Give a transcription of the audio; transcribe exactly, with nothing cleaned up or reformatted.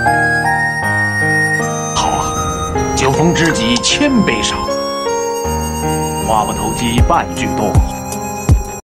好啊，酒逢知己千杯少，话不投机半句多。